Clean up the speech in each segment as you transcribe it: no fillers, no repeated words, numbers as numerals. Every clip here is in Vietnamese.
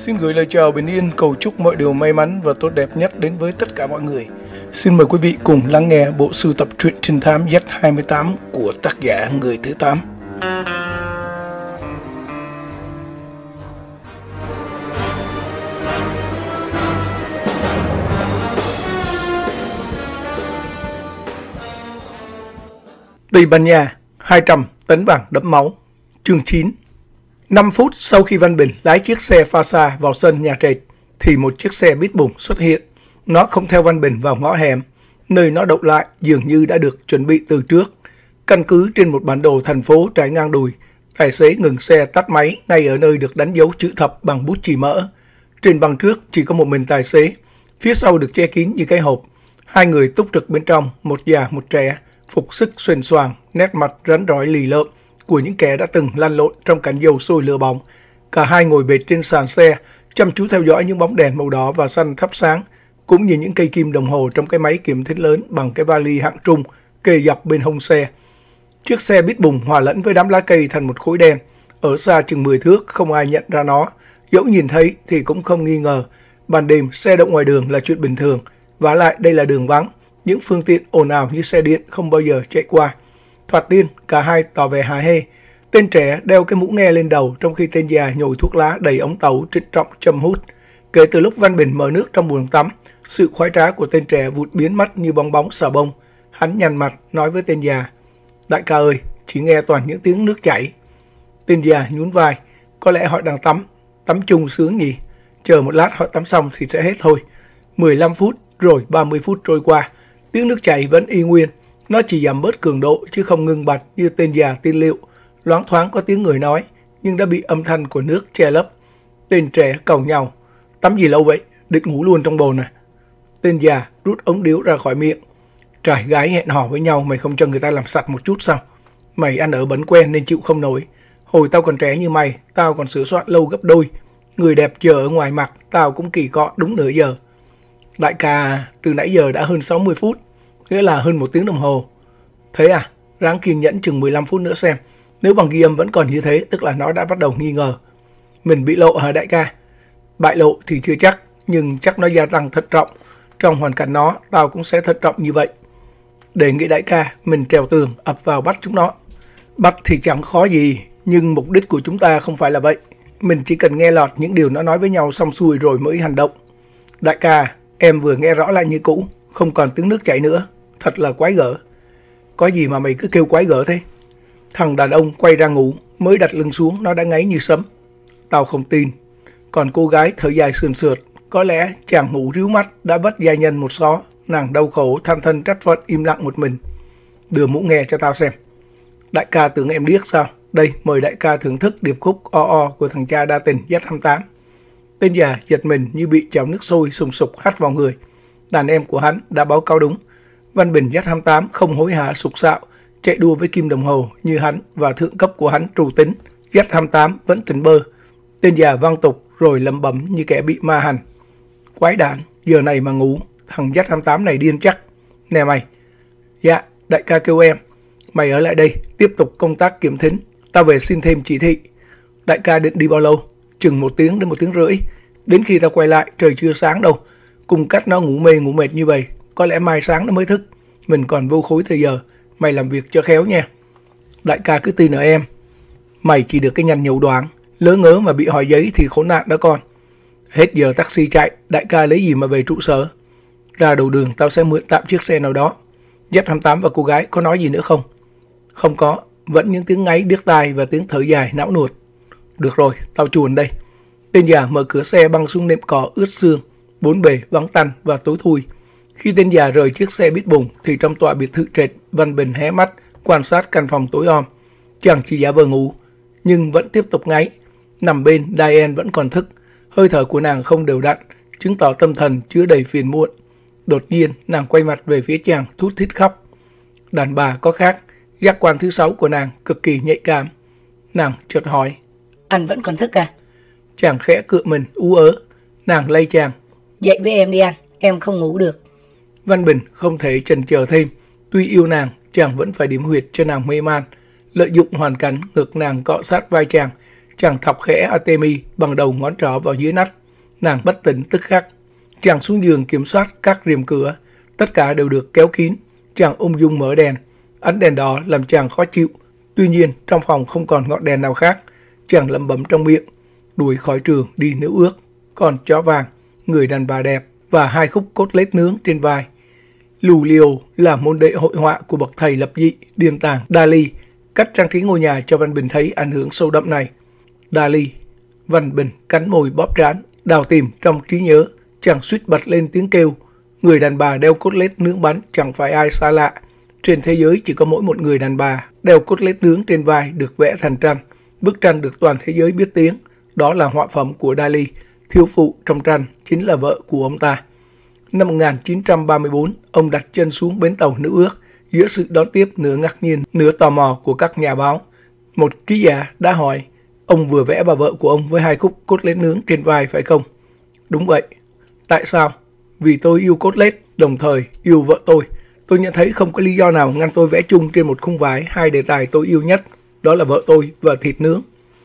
Xin gửi lời chào bình yên, cầu chúc mọi điều may mắn và tốt đẹp nhất đến với tất cả mọi người. Xin mời quý vị cùng lắng nghe bộ sưu tập truyện trinh thám Z28 của tác giả Người Thứ 8. Tây Ban Nha, 200 tấn vàng đẫm máu. Chương 9. 5 phút sau khi Văn Bình lái chiếc xe Fasa vào sân nhà trệt, thì một chiếc xe bít bùng xuất hiện. Nó không theo Văn Bình vào ngõ hẻm, nơi nó đậu lại dường như đã được chuẩn bị từ trước. Căn cứ trên một bản đồ thành phố trải ngang đùi, tài xế ngừng xe tắt máy ngay ở nơi được đánh dấu chữ thập bằng bút chì mỡ. Trên băng trước chỉ có một mình tài xế, phía sau được che kín như cái hộp. Hai người túc trực bên trong, một già một trẻ, phục sức xuềnh xoàng, nét mặt rắn rỏi lì lợm của những kẻ đã từng lăn lộn trong cảnh dầu sôi lửa bỏng. Cả hai ngồi bệt trên sàn xe, chăm chú theo dõi những bóng đèn màu đỏ và xanh thắp sáng, cũng như những cây kim đồng hồ trong cái máy kiểm thính lớn bằng cái vali hạng trung kê dọc bên hông xe. Chiếc xe bít bùng hòa lẫn với đám lá cây thành một khối đen. Ở xa chừng 10 thước không ai nhận ra nó, dẫu nhìn thấy thì cũng không nghi ngờ. Ban đêm xe đậu ngoài đường là chuyện bình thường, vả lại đây là đường vắng, những phương tiện ồn ào như xe điện không bao giờ chạy qua. Thoạt tiên cả hai tỏ vẻ hả hê. Tên trẻ đeo cái mũ nghe lên đầu, trong khi tên già nhồi thuốc lá đầy ống tấu trịnh trọng châm hút. Kể từ lúc Văn Bình mở nước trong buồng tắm, sự khoái trá của tên trẻ vụt biến mất như bong bóng xà bông. Hắn nhăn mặt nói với tên già: "Đại ca ơi, chỉ nghe toàn những tiếng nước chảy." Tên già nhún vai: "Có lẽ họ đang tắm chung sướng nhỉ. Chờ một lát họ tắm xong thì sẽ hết thôi." 15 phút rồi 30 phút trôi qua, tiếng nước chảy vẫn y nguyên. Nó chỉ giảm bớt cường độ chứ không ngừng bặt như tên già tiên liệu. Loáng thoáng có tiếng người nói, nhưng đã bị âm thanh của nước che lấp. Tên trẻ cầu nhau: "Tắm gì lâu vậy? Định ngủ luôn trong bồn à?" Tên già rút ống điếu ra khỏi miệng: "Trai gái hẹn hò với nhau, mày không cho người ta làm sạch một chút sao? Mày ăn ở bẩn quen nên chịu không nổi. Hồi tao còn trẻ như mày, tao còn sửa soạn lâu gấp đôi. Người đẹp chờ ở ngoài mặt, tao cũng kỳ cọ đúng nửa giờ." "Đại ca, từ nãy giờ đã hơn 60 phút, nghĩa là hơn 1 tiếng đồng hồ." "Thế à? Ráng kiên nhẫn chừng 15 phút nữa xem. Nếu bằng ghi âm vẫn còn như thế, tức là nó đã bắt đầu nghi ngờ." "Mình bị lộ hả đại ca?" "Bại lộ thì chưa chắc, nhưng chắc nó gia tăng thận trọng. Trong hoàn cảnh nó, tao cũng sẽ thận trọng như vậy." "Đề nghị đại ca, mình trèo tường, ập vào bắt chúng nó." "Bắt thì chẳng khó gì, nhưng mục đích của chúng ta không phải là vậy. Mình chỉ cần nghe lọt những điều nó nói với nhau xong xuôi rồi mới hành động." "Đại ca, em vừa nghe rõ lại như cũ, không còn tiếng nước chảy nữa. Thật là quái gở." "Có gì mà mày cứ kêu quái gở thế?" Thằng đàn ông quay ra ngủ, mới đặt lưng xuống nó đã ngáy như sấm. "Tao không tin." Còn cô gái thở dài sườn sượt: "Có lẽ chàng ngủ ríu mắt đã vất gia nhân một xó." Nàng đau khổ than thân trách phận im lặng một mình. "Đưa mũ nghe cho tao xem." "Đại ca tưởng em điếc sao? Đây, mời đại ca thưởng thức điệp khúc O O của thằng cha đa tình Z28. Tên già giật mình như bị chảo nước sôi sùng sục hắt vào người. Đàn em của hắn đã báo cáo đúng. Văn Bình Z28 không hối hả sục sạo chạy đua với kim đồng hồ như hắn và thượng cấp của hắn trù tính. Z28 vẫn tỉnh bơ. Tên già vang tục rồi lẩm bẩm như kẻ bị ma hành: "Quái đản, giờ này mà ngủ, thằng Z28 này điên chắc. Nè mày." "Dạ, đại ca kêu em." "Mày ở lại đây, tiếp tục công tác kiểm thính. Tao về xin thêm chỉ thị." "Đại ca định đi bao lâu?" "Chừng 1 tiếng đến 1 tiếng rưỡi. Đến khi tao quay lại, trời chưa sáng đâu. Cùng cách nó ngủ mê ngủ mệt như vậy, có lẽ mai sáng nó mới thức. Mình còn vô khối thời giờ. Mày làm việc cho khéo nha." "Đại ca cứ tin ở em." "Mày chỉ được cái nhăn nhầu đoán, lỡ ngớ mà bị hỏi giấy thì khốn nạn đó con." "Hết giờ taxi chạy, đại ca lấy gì mà về trụ sở?" "Ra đầu đường tao sẽ mượn tạm chiếc xe nào đó." Z28 và cô gái có nói gì nữa không?" "Không có, vẫn những tiếng ngáy điếc tai và tiếng thở dài não nuột." "Được rồi, tao chuồn đây." Tên già mở cửa xe băng xuống nệm cỏ ướt sương, bốn bề vắng tanh và tối thui. Khi tên già rời chiếc xe bít bùng thì trong tòa biệt thự trệt, Văn Bình hé mắt quan sát căn phòng tối om. Chàng chỉ giả vờ ngủ nhưng vẫn tiếp tục ngáy. Nằm bên, Diane vẫn còn thức. Hơi thở của nàng không đều đặn, chứng tỏ tâm thần chứa đầy phiền muộn. Đột nhiên nàng quay mặt về phía chàng, thút thít khóc. Đàn bà có khác, giác quan thứ 6 của nàng cực kỳ nhạy cảm. Nàng chợt hỏi: "Anh vẫn còn thức à?" Chàng khẽ cựa mình ú ớ. Nàng lay chàng: "Dậy với em đi anh, em không ngủ được." Văn Bình không thể chần chờ thêm. Tuy yêu nàng, chàng vẫn phải điểm huyệt cho nàng mê man. Lợi dụng hoàn cảnh, ngực nàng cọ sát vai chàng, Chàng thọc khẽ Artemis bằng đầu ngón trỏ vào dưới nách. Nàng bất tỉnh tức khắc. Chàng xuống giường kiểm soát các rèm cửa. Tất cả đều được kéo kín. Chàng ung dung mở đèn. Ánh đèn đỏ làm chàng khó chịu. Tuy nhiên trong phòng không còn ngọn đèn nào khác. Chàng lẩm bẩm trong miệng. Đuổi khỏi trường đi nếu ước. Còn chó vàng, người đàn bà đẹp và 2 khúc cốt lết nướng trên vai. Lulio là môn đệ hội họa của bậc thầy lập dị điên tàng Dali. Cách trang trí ngôi nhà cho Văn Bình thấy ảnh hưởng sâu đậm này. Dali. Văn Bình cắn môi bóp trán, đào tìm trong trí nhớ. Chàng suýt bật lên tiếng kêu. Người đàn bà đeo cốt lết nướng bắn chẳng phải ai xa lạ. Trên thế giới chỉ có mỗi một người đàn bà đeo cốt lết nướng trên vai được vẽ thành tranh. Bức tranh được toàn thế giới biết tiếng. Đó là họa phẩm của Dali. Thiếu phụ trong tranh chính là vợ của ông ta. Năm 1934, ông đặt chân xuống bến tàu Nữ Ước giữa sự đón tiếp nửa ngạc nhiên, nửa tò mò của các nhà báo. Một ký giả đã hỏi, ông vừa vẽ bà vợ của ông với 2 khúc cốt lết nướng trên vai phải không? Đúng vậy. Tại sao? Vì tôi yêu cốt lết, đồng thời yêu vợ tôi. Tôi nhận thấy không có lý do nào ngăn tôi vẽ chung trên một khung vải 2 đề tài tôi yêu nhất, đó là vợ tôi và thịt nướng.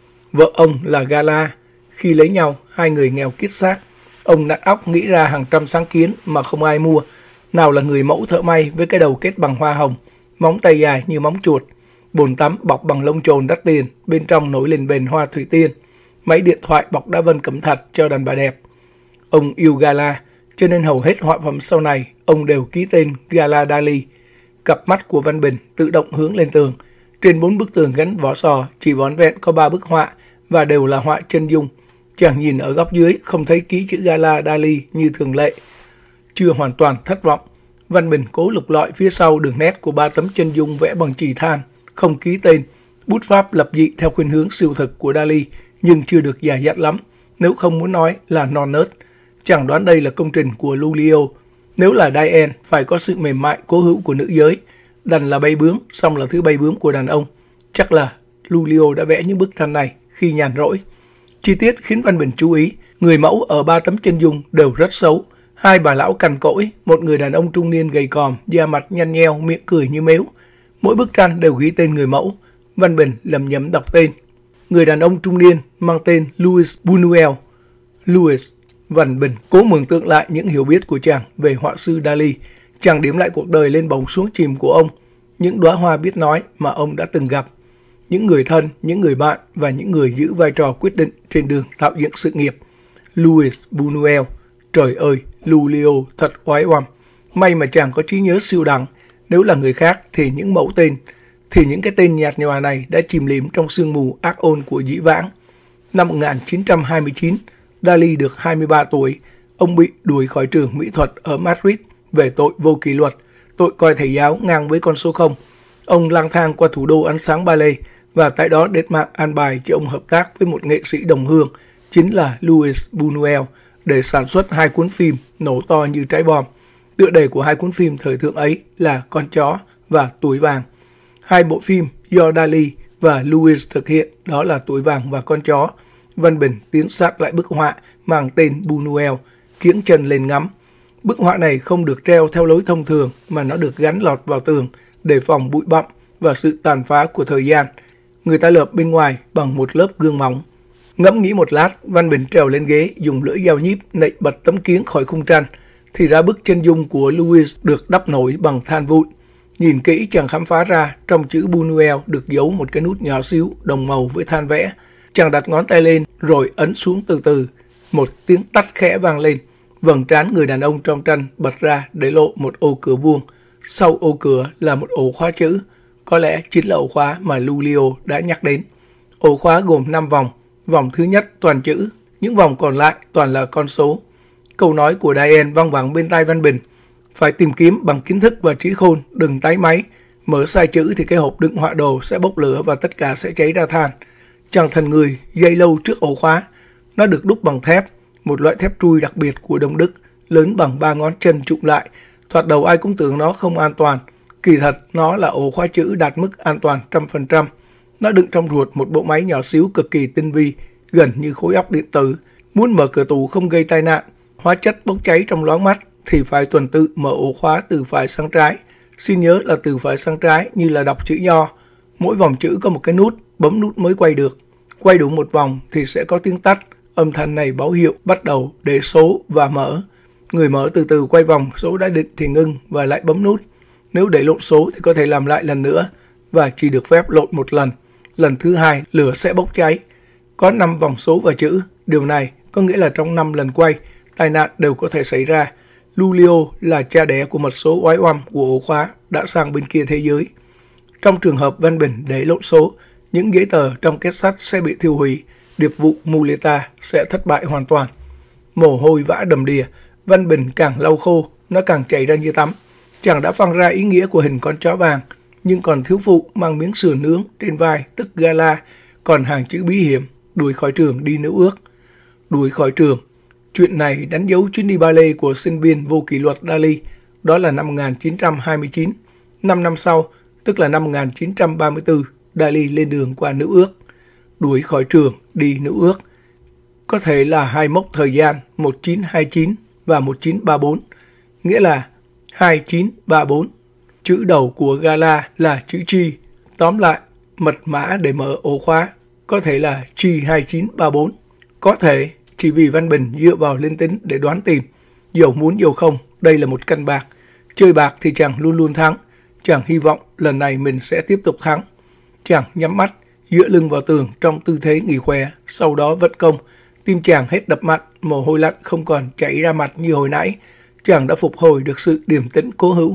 Vợ ông là Gala. Khi lấy nhau, 2 người nghèo kiết xác. Ông nặn óc nghĩ ra hàng trăm sáng kiến mà không ai mua. Nào là người mẫu thợ may với cái đầu kết bằng hoa hồng, móng tay dài như móng chuột, bồn tắm bọc bằng lông chồn đắt tiền, bên trong nổi lên bền hoa thủy tiên, máy điện thoại bọc đá vân cẩm thạch cho đàn bà đẹp. Ông yêu Gala, cho nên hầu hết họa phẩm sau này ông đều ký tên Gala Dali. Cặp mắt của Văn Bình tự động hướng lên tường. Trên 4 bức tường gắn vỏ sò chỉ vỏn vẹn có 3 bức họa và đều là họa chân dung. Chàng nhìn ở góc dưới không thấy ký chữ Gala Dali như thường lệ. Chưa hoàn toàn thất vọng, Văn Bình cố lục lọi phía sau đường nét của 3 tấm chân dung vẽ bằng chì than, không ký tên. Bút pháp lập dị theo khuynh hướng siêu thực của Dali nhưng chưa được dày dặn lắm, nếu không muốn nói là non nớt. Chàng đoán đây là công trình của Lulio. Nếu là Diane, phải có sự mềm mại cố hữu của nữ giới. Đành là bay bướm, xong là thứ bay bướm của đàn ông. Chắc là Lulio đã vẽ những bức tranh này khi nhàn rỗi. Chi tiết khiến Văn Bình chú ý, người mẫu ở 3 tấm chân dung đều rất xấu. 2 bà lão cằn cỗi, một người đàn ông trung niên gầy còm, da mặt nhăn nheo, miệng cười như mếu. Mỗi bức tranh đều ghi tên người mẫu. Văn Bình lẩm nhẩm đọc tên. Người đàn ông trung niên mang tên Louis Buñuel. Louis. Văn Bình cố mường tượng lại những hiểu biết của chàng về họa sư Dali. Chàng điểm lại cuộc đời lên bóng xuống chìm của ông, những đóa hoa biết nói mà ông đã từng gặp, những người thân, những người bạn và những người giữ vai trò quyết định trên đường tạo dựng sự nghiệp. Louis Buñuel. Trời ơi, Lulio thật oái oăm. May mà chàng có trí nhớ siêu đẳng. Nếu là người khác thì những cái tên nhạt nhòa này đã chìm liếm trong sương mù ác ôn của dĩ vãng. Năm 1929, Dali được 23 tuổi. Ông bị đuổi khỏi trường mỹ thuật ở Madrid về tội vô kỷ luật, tội coi thầy giáo ngang với con số 0. Ông lang thang qua thủ đô ánh sáng ballet và tại đó đệt mạng an bài cho ông hợp tác với một nghệ sĩ đồng hương, chính là Louis Buñuel, để sản xuất 2 cuốn phim nổ to như trái bom. Tựa đề của 2 cuốn phim thời thượng ấy là Con chó và Tuổi vàng. 2 bộ phim do Dali và Louis thực hiện, đó là Tuổi vàng và Con chó. Văn Bình tiến sát lại bức họa mang tên Buñuel, kiễng chân lên ngắm. Bức họa này không được treo theo lối thông thường mà nó được gắn lọt vào tường để phòng bụi bặm và sự tàn phá của thời gian. Người ta lợp bên ngoài bằng một lớp gương mỏng. Ngẫm nghĩ một lát, Văn Bình trèo lên ghế, dùng lưỡi dao nhíp nạy bật tấm kiếng khỏi khung tranh, thì ra bức chân dung của Louis được đắp nổi bằng than vụn. Nhìn kỹ chàng khám phá ra trong chữ Buñuel được giấu một cái nút nhỏ xíu đồng màu với than vẽ. Chàng đặt ngón tay lên rồi ấn xuống từ từ. Một tiếng tắt khẽ vang lên. Vầng trán người đàn ông trong tranh bật ra để lộ một ô cửa vuông. Sau ô cửa là một ổ khóa chữ. Có lẽ chính là ổ khóa mà Lulio đã nhắc đến. Ổ khóa gồm 5 vòng. Vòng thứ nhất toàn chữ, những vòng còn lại toàn là con số. Câu nói của Diane văng vẳng bên tai Văn Bình. Phải tìm kiếm bằng kiến thức và trí khôn, đừng tái máy. Mở sai chữ thì cái hộp đựng họa đồ sẽ bốc lửa và tất cả sẽ cháy ra than. Chàng thần người dây lâu trước ổ khóa. Nó được đúc bằng thép, một loại thép trui đặc biệt của Đông Đức, lớn bằng 3 ngón chân trụm lại. Thoạt đầu ai cũng tưởng nó không an toàn. Kỳ thật nó là ổ khóa chữ đạt mức an toàn 100%. Nó đựng trong ruột một bộ máy nhỏ xíu cực kỳ tinh vi, gần như khối óc điện tử. Muốn mở cửa tủ không gây tai nạn, hóa chất bốc cháy trong loáng mắt thì phải tuần tự mở ổ khóa từ phải sang trái. Xin nhớ là từ phải sang trái như là đọc chữ nho. Mỗi vòng chữ có một cái nút, bấm nút mới quay được. Quay đủ một vòng thì sẽ có tiếng tắt. Âm thanh này báo hiệu bắt đầu để số và mở. Người mở từ từ quay vòng số đã định thì ngưng và lại bấm nút. Nếu để lộn số thì có thể làm lại lần nữa và chỉ được phép lộn một lần. Lần thứ hai, lửa sẽ bốc cháy. Có 5 vòng số và chữ. Điều này có nghĩa là trong 5 lần quay, tai nạn đều có thể xảy ra. Lulio là cha đẻ của mật số oái oăm của ổ khóa đã sang bên kia thế giới. Trong trường hợp Văn Bình để lộn số, những giấy tờ trong két sắt sẽ bị thiêu hủy. Điệp vụ Muleta sẽ thất bại hoàn toàn. Mồ hôi vã đầm đìa. Văn Bình càng lau khô, nó càng chảy ra như tắm. Chàng đã phăng ra ý nghĩa của hình con chó vàng, nhưng còn thiếu phụ mang miếng sườn nướng trên vai, tức gala, còn hàng chữ bí hiểm, đuổi khỏi trường đi nữ ước. Đuổi khỏi trường. Chuyện này đánh dấu chuyến đi ba lê của sinh viên vô kỷ luật Dali, đó là năm 1929. 5 năm sau, tức là năm 1934, Dali lên đường qua nữ ước. Đuổi khỏi trường, đi nữ ước. Có thể là hai mốc thời gian 1929 và 1934, nghĩa là 2934. Chữ đầu của gala là chữ G. Tóm lại, mật mã để mở ổ khóa có thể là G2934. Có thể chỉ vì Văn Bình dựa vào linh tính để đoán tìm. Dầu muốn dầu không, đây là một canh bạc. Chơi bạc thì chàng luôn luôn thắng. Chàng hy vọng lần này mình sẽ tiếp tục thắng. Chàng nhắm mắt, dựa lưng vào tường trong tư thế nghỉ khỏe, sau đó vận công. Tim chàng hết đập mạnh, mồ hôi lạnh không còn chảy ra mặt như hồi nãy. Chàng đã phục hồi được sự điềm tĩnh cố hữu.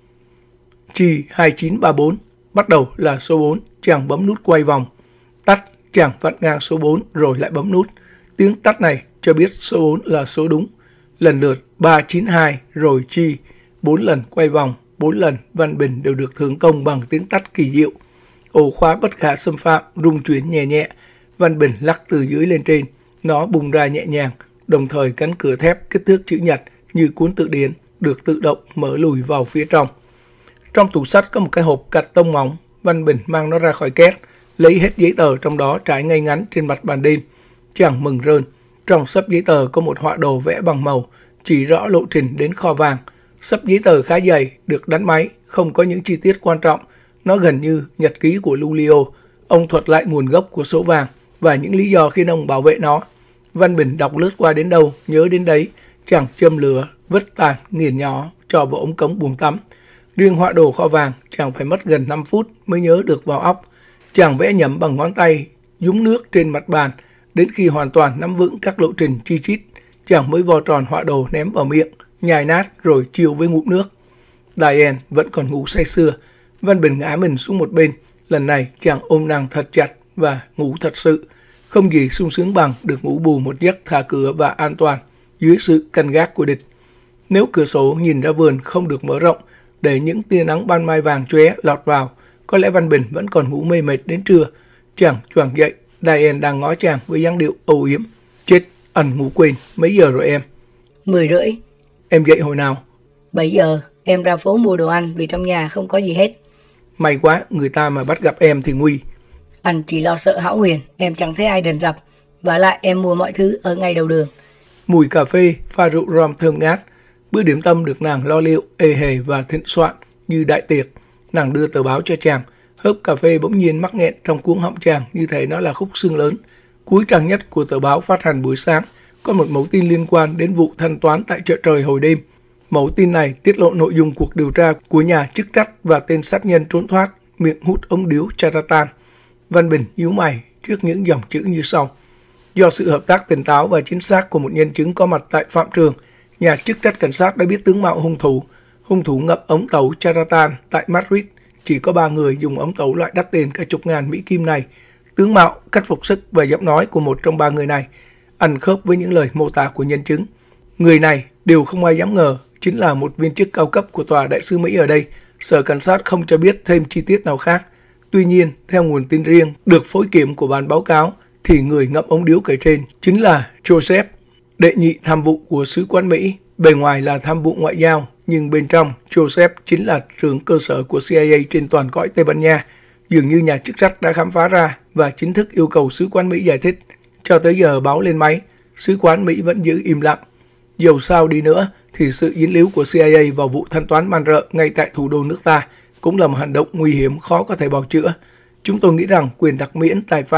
G2934, bắt đầu là số 4, chàng bấm nút quay vòng. Tắt, chàng vặn ngang số 4 rồi lại bấm nút. Tiếng tắt này cho biết số 4 là số đúng. Lần lượt 392 rồi G, 4 lần quay vòng, 4 lần Văn Bình đều được thưởng công bằng tiếng tắt kỳ diệu. Ổ khóa bất khả xâm phạm, rung chuyển nhẹ nhẹ. Văn Bình lắc từ dưới lên trên. Nó bung ra nhẹ nhàng, đồng thời cánh cửa thép kích thước chữ nhật như cuốn tự điển được tự động mở lùi vào phía trong. Trong tủ sắt có một cái hộp cạch tông mỏng. Văn Bình mang nó ra khỏi két, lấy hết giấy tờ trong đó trải ngay ngắn trên mặt bàn đêm. Chàng mừng rơn. Trong xấp giấy tờ có một họa đồ vẽ bằng màu, chỉ rõ lộ trình đến kho vàng. Xấp giấy tờ khá dày, được đánh máy, không có những chi tiết quan trọng. Nó gần như nhật ký của Lulio. Ông thuật lại nguồn gốc của số vàng và những lý do khiến ông bảo vệ nó. Văn Bình đọc lướt qua đến đâu, nhớ đến đấy. Chàng châm lửa, vứt tàn, nghiền nhỏ, cho vào ống cống buồng tắm. Riêng họa đồ kho vàng, chàng phải mất gần 5 phút mới nhớ được vào óc. Chàng vẽ nhẩm bằng ngón tay, nhúng nước trên mặt bàn. Đến khi hoàn toàn nắm vững các lộ trình chi chít, chàng mới vo tròn họa đồ ném vào miệng, nhai nát rồi chiêu với ngụm nước. Diane vẫn còn ngủ say sưa. Văn Bình ngã mình xuống một bên. Lần này chàng ôm nàng thật chặt và ngủ thật sự. Không gì sung sướng bằng được ngủ bù một giấc thả cửa và an toàn dưới sự canh gác của địch. Nếu cửa sổ nhìn ra vườn không được mở rộng để những tia nắng ban mai vàng chóe lọt vào, có lẽ Văn Bình vẫn còn ngủ mê mệt đến trưa. Chàng choàng dậy, Diane đang ngó chàng với dáng điệu âu yếm. Chết, ẩn ngủ quên, mấy giờ rồi em? 10:30. Em dậy hồi nào? 7 giờ, em ra phố mua đồ ăn vì trong nhà không có gì hết. May quá, người ta mà bắt gặp em thì nguy. Anh chỉ lo sợ hão huyền, em chẳng thấy ai rình rập. Và lại em mua mọi thứ ở ngay đầu đường. Mùi cà phê, pha rượu rom thơm ngát. Bữa điểm tâm được nàng lo liệu, ê hề và thịnh soạn như đại tiệc. Nàng đưa tờ báo cho chàng. Hớp cà phê bỗng nhiên mắc nghẹn trong cuống họng chàng như thể nó là khúc xương lớn. Cuối trang nhất của tờ báo phát hành buổi sáng có một mẫu tin liên quan đến vụ thanh toán tại chợ trời hồi đêm. Mẫu tin này tiết lộ nội dung cuộc điều tra của nhà chức trách và tên sát nhân trốn thoát, miệng hút ống điếu Charatan. Văn Bình nhíu mày trước những dòng chữ như sau. Do sự hợp tác tỉnh táo và chính xác của một nhân chứng có mặt tại phạm trường, nhà chức trách cảnh sát đã biết tướng mạo hung thủ. Hung thủ ngậm ống tẩu Charatan tại Madrid. Chỉ có 3 người dùng ống tẩu loại đắt tiền cả chục ngàn Mỹ Kim này. Tướng mạo, cách phục sức và giọng nói của một trong 3 người này ăn khớp với những lời mô tả của nhân chứng. Người này đều không ai dám ngờ chính là một viên chức cao cấp của tòa đại sứ Mỹ ở đây. Sở cảnh sát không cho biết thêm chi tiết nào khác. Tuy nhiên, theo nguồn tin riêng được phối kiểm của ban báo cáo, thì người ngậm ống điếu kể trên chính là Joseph, đệ nhị tham vụ của sứ quán Mỹ. Bề ngoài là tham vụ ngoại giao, nhưng bên trong, Joseph chính là trưởng cơ sở của CIA trên toàn cõi Tây Ban Nha. Dường như nhà chức trách đã khám phá ra và chính thức yêu cầu sứ quán Mỹ giải thích. Cho tới giờ báo lên máy, sứ quán Mỹ vẫn giữ im lặng. Dầu sao đi nữa, thì sự dính líu của CIA vào vụ thanh toán man rợ ngay tại thủ đô nước ta cũng là một hành động nguy hiểm khó có thể bào chữa. Chúng tôi nghĩ rằng quyền đặc miễn tài phán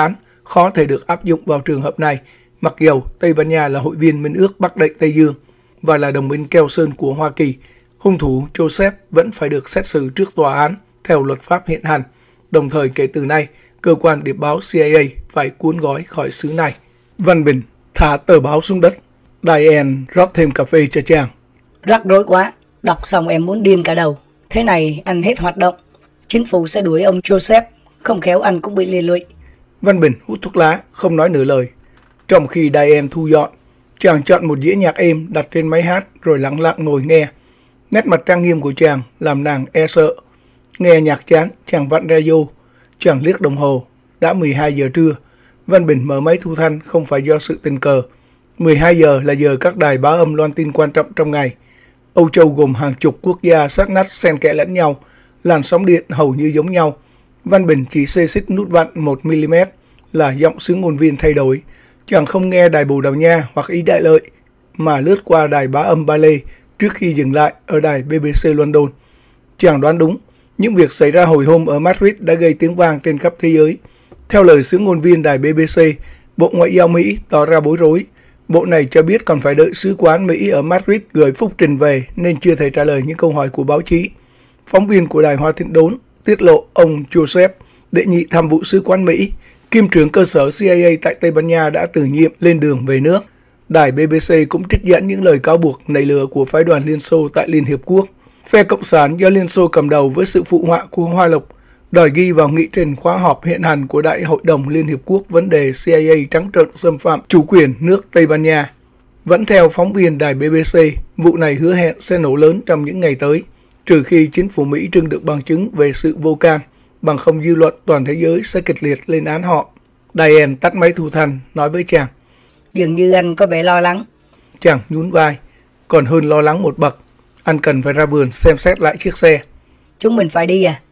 khó thể được áp dụng vào trường hợp này, mặc dầu Tây Ban Nha là hội viên Minh ước Bắc Đại Tây Dương và là đồng minh keo sơn của Hoa Kỳ. Hung thủ Joseph vẫn phải được xét xử trước tòa án theo luật pháp hiện hành. Đồng thời kể từ nay, cơ quan điệp báo CIA phải cuốn gói khỏi xứ này. Văn Bình thả tờ báo xuống đất. Diane rót thêm cà phê cho chàng. Rắc rối quá, đọc xong em muốn điên cả đầu. Thế này anh hết hoạt động, chính phủ sẽ đuổi ông Joseph, không khéo anh cũng bị liên lụy. Văn Bình hút thuốc lá, không nói nửa lời. Trong khi Diane thu dọn, chàng chọn một đĩa nhạc êm đặt trên máy hát rồi lặng lặng ngồi nghe. Nét mặt trang nghiêm của chàng làm nàng e sợ. Nghe nhạc chán, chàng vặn radio. Chàng liếc đồng hồ, đã 12 giờ trưa. Văn Bình mở máy thu thanh không phải do sự tình cờ. 12 giờ là giờ các đài bá âm loan tin quan trọng trong ngày. Âu Châu gồm hàng chục quốc gia sát nát xen kẽ lẫn nhau, làn sóng điện hầu như giống nhau. Văn Bình chỉ xê xích nút vặn 1mm là giọng xứ ngôn viên thay đổi. Chàng không nghe đài Bồ Đào Nha hoặc Ý Đại Lợi, mà lướt qua đài bá âm Ba Lê trước khi dừng lại ở đài BBC London. Chàng đoán đúng, những việc xảy ra hồi hôm ở Madrid đã gây tiếng vang trên khắp thế giới. Theo lời xứ ngôn viên đài BBC, Bộ Ngoại giao Mỹ tỏ ra bối rối. Bộ này cho biết còn phải đợi sứ quán Mỹ ở Madrid gửi phúc trình về nên chưa thể trả lời những câu hỏi của báo chí. Phóng viên của đài Hoa Thịnh Đốn tiết lộ ông Joseph, đệ nhị tham vụ sứ quán Mỹ, kiêm trưởng cơ sở CIA tại Tây Ban Nha đã từ nhiệm lên đường về nước. Đài BBC cũng trích dẫn những lời cáo buộc nảy lửa của phái đoàn Liên Xô tại Liên Hiệp Quốc. Phe Cộng sản do Liên Xô cầm đầu với sự phụ họa của Hoa Lộc đòi ghi vào nghị trình khóa họp hiện hành của Đại hội đồng Liên Hiệp Quốc vấn đề CIA trắng trợn xâm phạm chủ quyền nước Tây Ban Nha. Vẫn theo phóng viên đài BBC, vụ này hứa hẹn sẽ nổ lớn trong những ngày tới, trừ khi chính phủ Mỹ trưng được bằng chứng về sự vô can, bằng không dư luận toàn thế giới sẽ kịch liệt lên án họ. Diane tắt máy thu thanh, nói với chàng. Dường như anh có vẻ lo lắng. Chàng nhún vai, còn hơn lo lắng một bậc. Anh cần phải ra vườn xem xét lại chiếc xe. Chúng mình phải đi à?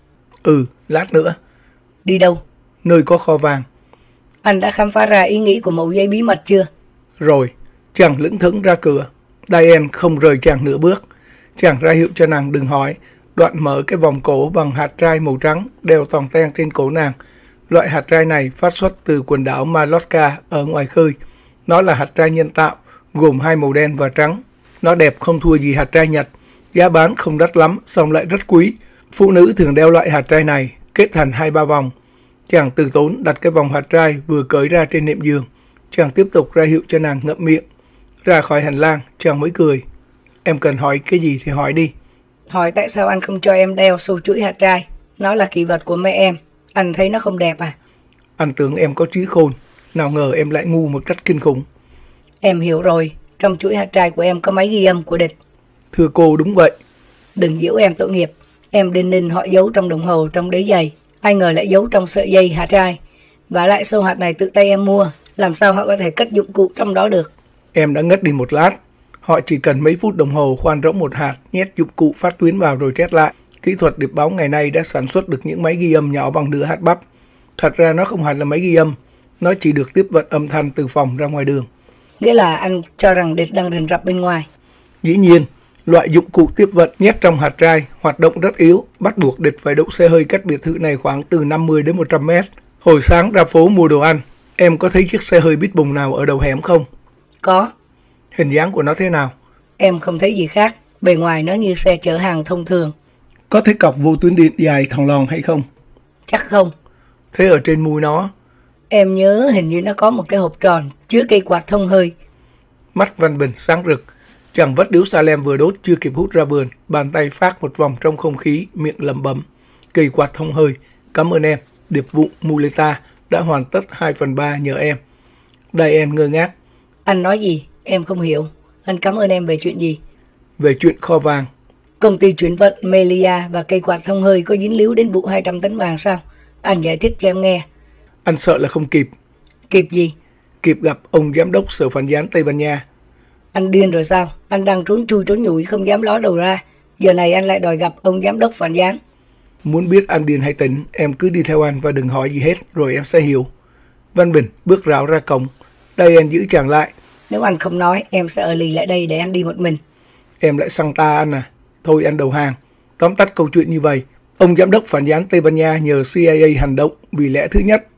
Lát nữa. Đi đâu? Nơi có kho vàng. Anh đã khám phá ra ý nghĩ của mẩu giấy bí mật chưa? Rồi, chàng lững thững ra cửa. Diane không rời chàng nửa bước. Chàng ra hiệu cho nàng đừng hỏi. Đoạn mở cái vòng cổ bằng hạt trai màu trắng đeo toàn ten trên cổ nàng. Loại hạt trai này phát xuất từ quần đảo Mallorca ở ngoài khơi. Nó là hạt trai nhân tạo, gồm hai màu đen và trắng. Nó đẹp không thua gì hạt trai Nhật. Giá bán không đắt lắm, song lại rất quý. Phụ nữ thường đeo loại hạt trai này, kết thành 2-3 vòng. Chàng từ tốn đặt cái vòng hạt trai vừa cởi ra trên nệm giường. Chàng tiếp tục ra hiệu cho nàng ngậm miệng. Ra khỏi hành lang, chàng mới cười. Em cần hỏi cái gì thì hỏi đi. Hỏi tại sao anh không cho em đeo sâu chuỗi hạt trai? Nó là kỷ vật của mẹ em. Anh thấy nó không đẹp à? Anh tưởng em có trí khôn. Nào ngờ em lại ngu một cách kinh khủng. Em hiểu rồi. Trong chuỗi hạt trai của em có máy ghi âm của địch. Thưa cô, đúng vậy. Đừng giễu em tội nghiệp. Em đinh ninh họ giấu trong đồng hồ, trong đế giày. Ai ngờ lại giấu trong sợi dây hạt trai. Và lại sâu hạt này tự tay em mua. Làm sao họ có thể cất dụng cụ trong đó được? Em đã ngất đi một lát. Họ chỉ cần mấy phút đồng hồ khoan rỗng một hạt, nhét dụng cụ phát tuyến vào rồi trét lại. Kỹ thuật điệp báo ngày nay đã sản xuất được những máy ghi âm nhỏ bằng nửa hạt bắp. Thật ra nó không hẳn là máy ghi âm. Nó chỉ được tiếp vận âm thanh từ phòng ra ngoài đường. Nghĩa là anh cho rằng địch đang rình rập bên ngoài. Dĩ nhiên, loại dụng cụ tiếp vận nhét trong hạt trai hoạt động rất yếu, bắt buộc địch phải đậu xe hơi cách biệt thự này khoảng từ 50 đến 100 mét. Hồi sáng ra phố mua đồ ăn, em có thấy chiếc xe hơi bít bùng nào ở đầu hẻm không? Có. Hình dáng của nó thế nào? Em không thấy gì khác, bề ngoài nó như xe chở hàng thông thường. Có thấy cọc vô tuyến điện dài thòng lòn hay không? Chắc không. Thế ở trên mui nó? Em nhớ hình như nó có một cái hộp tròn chứa cây quạt thông hơi. Mắt Văn Bình sáng rực. Chàng vất điếu sa lem vừa đốt chưa kịp hút ra vườn, bàn tay phát một vòng trong không khí, miệng lẩm bẩm. Cây quạt thông hơi, cảm ơn em, điệp vụ Muleta đã hoàn tất 2/3 nhờ em. Diane ngơ ngác. Anh nói gì? Em không hiểu. Anh cảm ơn em về chuyện gì? Về chuyện kho vàng. Công ty chuyển vận Melia và cây quạt thông hơi có dính líu đến vụ 200 tấn vàng sao? Anh giải thích cho em nghe. Anh sợ là không kịp. Kịp gì? Kịp gặp ông giám đốc sở phản gián Tây Ban Nha. Anh điên rồi sao? Anh đang trốn chui trốn nhủi không dám ló đầu ra. Giờ này anh lại đòi gặp ông giám đốc phản gián. Muốn biết anh điên hay tỉnh, em cứ đi theo anh và đừng hỏi gì hết, rồi em sẽ hiểu. Văn Bình bước rảo ra cổng. Diane giữ chàng lại. Nếu anh không nói, em sẽ ở lì lại đây để anh đi một mình. Em lại xăng ta anh à? Thôi anh đầu hàng. Tóm tắt câu chuyện như vậy. Ông giám đốc phản gián Tây Ban Nha nhờ CIA hành động vì lẽ thứ nhất,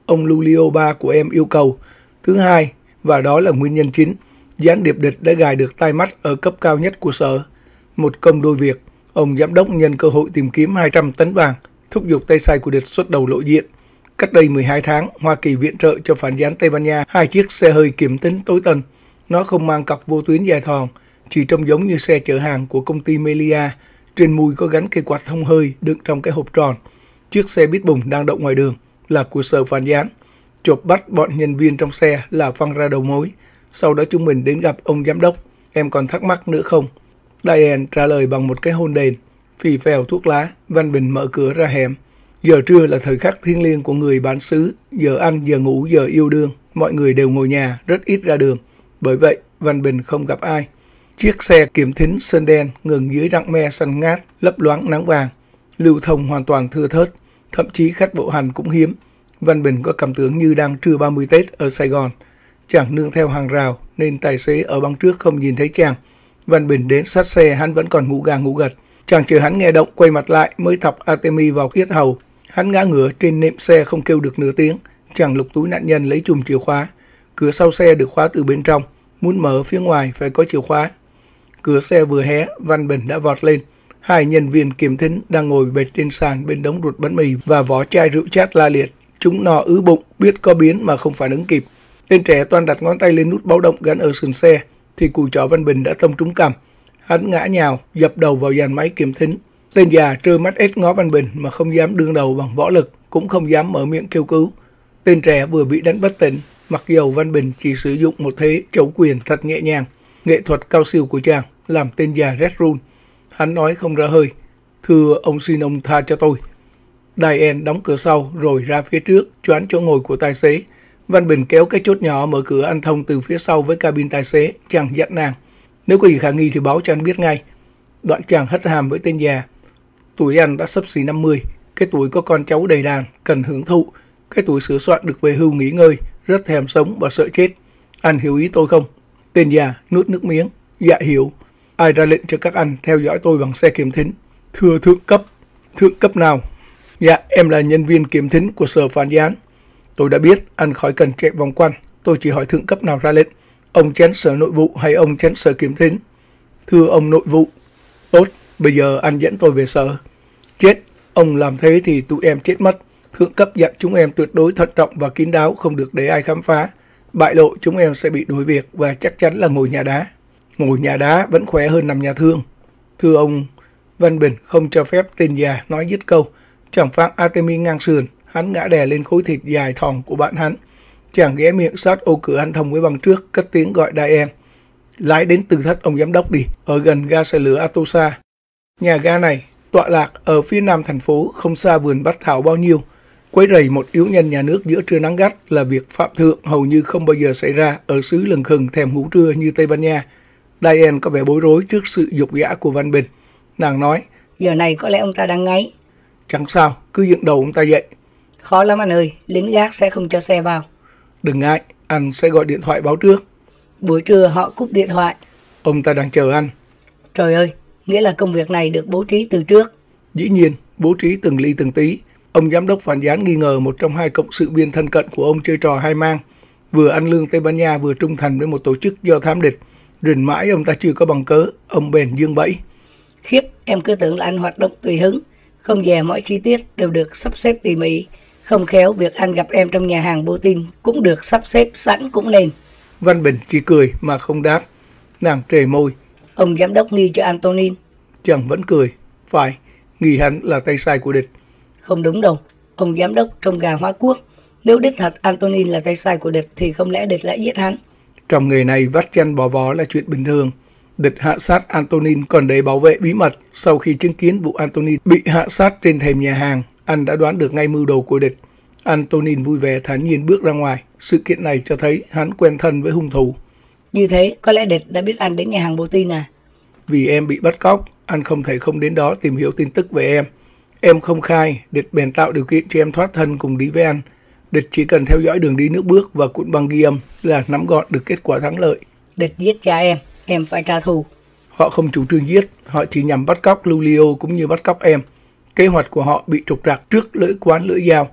ông Lulio ba của em yêu cầu. Thứ hai, và đó là nguyên nhân chính, gián điệp địch đã gài được tai mắt ở cấp cao nhất của sở. Một công đôi việc, ông giám đốc nhân cơ hội tìm kiếm 200 tấn vàng, thúc giục tay sai của địch xuất đầu lộ diện. Cách đây 12 tháng, Hoa Kỳ viện trợ cho phản gián Tây Ban Nha 2 chiếc xe hơi kiểm tính tối tân. Nó không mang cọc vô tuyến dài thòn, chỉ trông giống như xe chở hàng của công ty Melia. Trên mui có gắn cây quạt thông hơi đựng trong cái hộp tròn. Chiếc xe bít bùng đang đậu ngoài đường là của sở phản gián. Chộp bắt bọn nhân viên trong xe là phăng ra đầu mối. Sau đó chúng mình đến gặp ông giám đốc. Em còn thắc mắc nữa không? Diane trả lời bằng một cái hôn đền. Phì phèo thuốc lá, Văn Bình mở cửa ra hẻm. Giờ trưa là thời khắc thiêng liêng của người bán xứ. Giờ ăn, giờ ngủ, giờ yêu đương. Mọi người đều ngồi nhà, rất ít ra đường. Bởi vậy, Văn Bình không gặp ai. Chiếc xe kiểm thính sơn đen ngừng dưới rặng me xanh ngát, lấp loáng nắng vàng. Lưu thông hoàn toàn thưa thớt, thậm chí khách bộ hành cũng hiếm. Văn Bình có cảm tưởng như đang trưa 30 Tết ở Sài Gòn. Chàng nương theo hàng rào nên tài xế ở băng trước không nhìn thấy chàng. Văn Bình đến sát xe, hắn vẫn còn ngủ gà ngủ gật. Chàng chờ hắn nghe động quay mặt lại mới thọc Artemi vào yết hầu. Hắn ngã ngửa trên nệm xe không kêu được nửa tiếng. Chàng lục túi nạn nhân lấy chùm chìa khóa. Cửa sau xe được khóa từ bên trong, muốn mở phía ngoài phải có chìa khóa. Cửa xe vừa hé, Văn Bình đã vọt lên. 2 nhân viên kiểm thính đang ngồi bệt trên sàn bên đống ruột bánh mì và vỏ chai rượu chát la liệt. Chúng no ứ bụng, biết có biến mà không phản ứng kịp. Tên trẻ toan đặt ngón tay lên nút báo động gắn ở sườn xe, thì cùi chó Văn Bình đã tông trúng cằm. Hắn ngã nhào, dập đầu vào dàn máy kiểm thính. Tên già trơ mắt ếch ngó Văn Bình mà không dám đương đầu bằng võ lực, cũng không dám mở miệng kêu cứu. Tên trẻ vừa bị đánh bất tỉnh, mặc dầu Văn Bình chỉ sử dụng một thế trấu quyền thật nhẹ nhàng. Nghệ thuật cao siêu của chàng làm tên già rét run. Hắn nói không ra hơi. Thưa ông, xin ông tha cho tôi. Diane đóng cửa sau rồi ra phía trước, choán chỗ ngồi của tài xế. Văn Bình kéo cái chốt nhỏ mở cửa ăn thông từ phía sau với cabin tài xế. Chàng dặn nàng, nếu có gì khả nghi thì báo cho anh biết ngay. Đoạn chàng hất hàm với tên già. Tuổi anh đã xấp xỉ 50, cái tuổi có con cháu đầy đàn, cần hưởng thụ. Cái tuổi sửa soạn được về hưu nghỉ ngơi, rất thèm sống và sợ chết. Anh hiểu ý tôi không? Tên già nuốt nước miếng. Dạ hiểu. Ai ra lệnh cho các anh theo dõi tôi bằng xe kiểm thính? Thưa thượng cấp. Thượng cấp nào? Dạ, em là nhân viên kiểm thính của sở phản gián. Tôi đã biết, anh khỏi cần chạy vòng quanh. Tôi chỉ hỏi thượng cấp nào ra lệnh. Ông chánh sở nội vụ hay ông chánh sở kiểm thính? Thưa ông nội vụ. Tốt, bây giờ anh dẫn tôi về sở. Chết, ông làm thế thì tụi em chết mất. Thượng cấp dặn chúng em tuyệt đối thận trọng và kín đáo, không được để ai khám phá. Bại lộ chúng em sẽ bị đuổi việc và chắc chắn là ngồi nhà đá. Ngồi nhà đá vẫn khỏe hơn nằm nhà thương. Thưa ông. Văn Bình không cho phép tên già nói dứt câu. Chàng phang Artemi ngang sườn, hắn ngã đè lên khối thịt dài thòng của bạn hắn. Chàng ghé miệng sát ô cửa ăn thông với băng trước, cất tiếng gọi Diane. Lái đến từ thất ông giám đốc đi, ở gần ga xe lửa Atosa. Nhà ga này tọa lạc ở phía nam thành phố, không xa vườn bách thảo bao nhiêu. Quấy rầy một yếu nhân nhà nước giữa trưa nắng gắt là việc phạm thượng hầu như không bao giờ xảy ra ở xứ lừng khừng thèm ngủ trưa như Tây Ban Nha. Diane có vẻ bối rối trước sự dục dã của Văn Bình. Nàng nói, giờ này có lẽ ông ta đang ngáy. Chẳng sao, cứ dựng đầu ông ta dậy. Khó lắm anh ơi, lính gác sẽ không cho xe vào. Đừng ngại, anh sẽ gọi điện thoại báo trước. Buổi trưa họ cúp điện thoại. Ông ta đang chờ anh. Trời ơi, nghĩa là công việc này được bố trí từ trước. Dĩ nhiên, bố trí từng ly từng tí. Ông giám đốc phản gián nghi ngờ một trong 2 cộng sự viên thân cận của ông chơi trò hai mang. Vừa ăn lương Tây Ban Nha vừa trung thành với một tổ chức do thám địch. Rình mãi ông ta chưa có bằng cớ, ông bèn dương bẫy. Khiếp, em cứ tưởng là anh hoạt động tùy hứng. Không dè mọi chi tiết đều được sắp xếp tỉ mỉ. Không khéo việc anh gặp em trong nhà hàng Putin cũng được sắp xếp sẵn cũng nên. Văn Bình chỉ cười mà không đáp. Nàng trề môi. Ông giám đốc nghi cho Antonin. Chàng vẫn cười. Phải, nghi hắn là tay sai của địch. Không đúng đâu, ông giám đốc trông gà hóa quốc. Nếu đích thật Antonin là tay sai của địch thì không lẽ địch lại giết hắn. Trong nghề này vắt chân bỏ vó là chuyện bình thường. Địch hạ sát Antonin còn để bảo vệ bí mật. Sau khi chứng kiến vụ Antonin bị hạ sát trên thềm nhà hàng, anh đã đoán được ngay mưu đồ của địch. Antonin vui vẻ thản nhiên bước ra ngoài. Sự kiện này cho thấy hắn quen thân với hung thủ. Như thế, có lẽ địch đã biết anh đến nhà hàng Putin à? Vì em bị bắt cóc, anh không thể không đến đó tìm hiểu tin tức về em. Em không khai, địch bèn tạo điều kiện cho em thoát thân cùng đi với anh. Địch chỉ cần theo dõi đường đi nước bước và cuộn băng ghi âm là nắm gọn được kết quả thắng lợi. Địch giết cha em phải trả thù. Họ không chủ trương giết, họ chỉ nhằm bắt cóc Lulio cũng như bắt cóc em. Kế hoạch của họ bị trục trặc trước lưỡi quán lưỡi dao.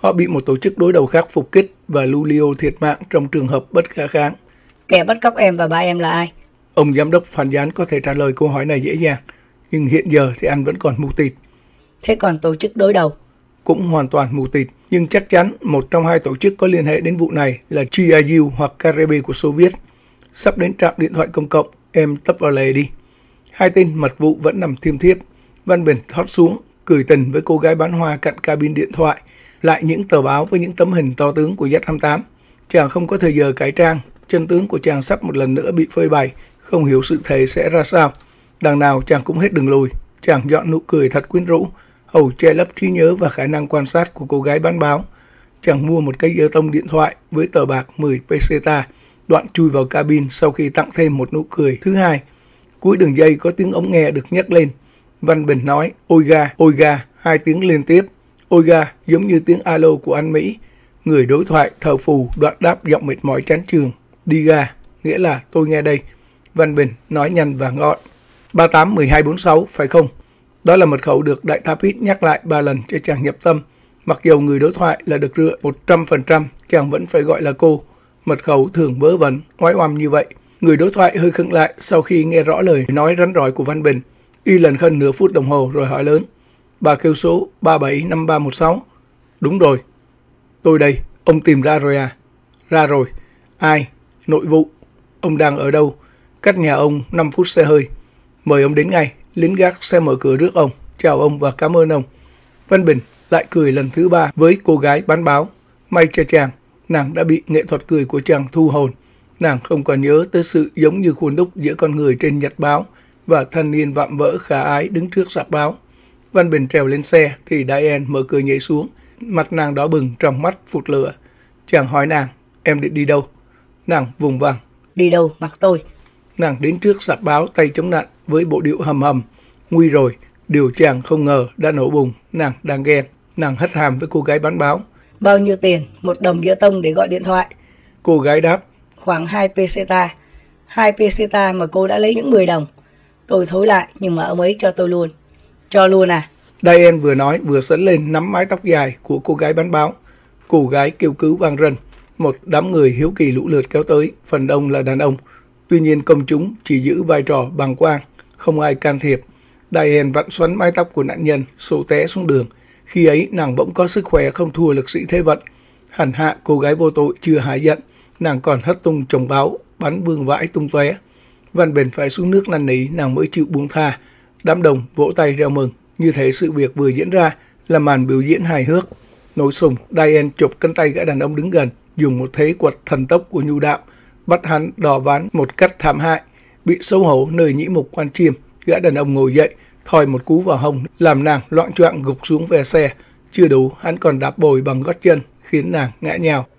Họ bị một tổ chức đối đầu khác phục kích và Lulio thiệt mạng trong trường hợp bất khả kháng. Kẻ bắt cóc em và ba em là ai? Ông giám đốc phán gián có thể trả lời câu hỏi này dễ dàng, nhưng hiện giờ thì anh vẫn còn mù tịt. Thế còn tổ chức đối đầu? Cũng hoàn toàn mù tịt, nhưng chắc chắn một trong hai tổ chức có liên hệ đến vụ này là GIU hoặc Caribe của Xô Viết. Sắp đến trạm điện thoại công cộng, em tấp vào lề đi. Hai tên mật vụ vẫn nằm thiêm thiếp. Văn Bình thoát xuống, cười tình với cô gái bán hoa cạnh cabin điện thoại, lại những tờ báo với những tấm hình to tướng của Z-28. Chàng không có thời giờ cải trang, chân tướng của chàng sắp một lần nữa bị phơi bày, không hiểu sự thể sẽ ra sao. Đằng nào chàng cũng hết đường lùi, chàng dọn nụ cười thật quyến rũ, hầu che lấp trí nhớ và khả năng quan sát của cô gái bán báo. Chàng mua một cái dơ tông điện thoại với tờ bạc 10 peseta, đoạn chui vào cabin sau khi tặng thêm một nụ cười thứ hai. Cuối đường dây có tiếng ống nghe được nhắc lên. Văn Bình nói ôi ga, hai tiếng liên tiếp. Ôi ga giống như tiếng alo của anh Mỹ. Người đối thoại thờ phù đoạn đáp giọng mệt mỏi chán chường. Đi ga, nghĩa là tôi nghe đây. Văn Bình nói nhanh và gọn. 381246 phải không? Đó là mật khẩu được Đại tá Pitt nhắc lại 3 lần cho chàng nhập tâm. Mặc dầu người đối thoại là được rựa 100%, chàng vẫn phải gọi là cô. Mật khẩu thường vớ vẩn, oái oăm như vậy. Người đối thoại hơi khựng lại sau khi nghe rõ lời nói rắn rỏi của Văn Bình. Y lần khân nửa phút đồng hồ rồi hỏi lớn. Bà kêu số 375316. Đúng rồi. Tôi đây, ông tìm ra rồi à? Ra rồi. Ai? Nội vụ. Ông đang ở đâu? Cách nhà ông 5 phút xe hơi. Mời ông đến ngay, lính gác sẽ mở cửa rước ông. Chào ông và cảm ơn ông. Văn Bình lại cười lần thứ 3 với cô gái bán báo. May cho chàng, nàng đã bị nghệ thuật cười của chàng thu hồn. Nàng không còn nhớ tới sự giống như khuôn đúc giữa con người trên nhật báo và thanh niên vạm vỡ khả ái đứng trước rạp báo. Văn Bình trèo lên xe thì Diane mở cửa nhảy xuống. Mặt nàng đỏ bừng, trong mắt phụt lửa. Chàng hỏi nàng, em định đi đâu? Nàng vùng vằng. Đi đâu, mặc tôi. Nàng đến trước rạp báo tay chống nạnh với bộ điệu hầm hầm. Nguy rồi, điều chàng không ngờ đã nổ bùng. Nàng đang ghen. Nàng hất hàm với cô gái bán báo. Bao nhiêu tiền? 1 đồng dưa tông để gọi điện thoại. Cô gái đáp. Khoảng 2 peseta. 2 peseta mà cô đã lấy những 10 đồng. Tôi thối lại nhưng mà ông ấy cho tôi luôn. Cho luôn à? Diane vừa nói vừa sấn lên nắm mái tóc dài của cô gái bán báo. Cô gái kêu cứu vang rần. Một đám người hiếu kỳ lũ lượt kéo tới, phần đông là đàn ông. Tuy nhiên công chúng chỉ giữ vai trò bàng quang, không ai can thiệp. Diane vặn xoắn mái tóc của nạn nhân, xô té xuống đường. Khi ấy nàng bỗng có sức khỏe không thua lực sĩ thế vận. Hẳn hạ cô gái vô tội chưa hả giận, nàng còn hất tung chồng báo, bắn vương vãi tung tóe. Văn Bình phải xuống nước năn nỉ nàng mới chịu buông tha. Đám đông vỗ tay reo mừng, như thế sự việc vừa diễn ra là màn biểu diễn hài hước. Nổi sùng, Diane chụp cánh tay gã đàn ông đứng gần, dùng một thế quật thần tốc của nhu đạo, bắt hắn đò ván một cách thảm hại. Bị xấu hổ nơi nhĩ mục quan chiêm, gã đàn ông ngồi dậy, thoi một cú vào hông, làm nàng loạng choạng gục xuống ve xe. Chưa đủ, hắn còn đạp bồi bằng gót chân, khiến nàng ngã nhào.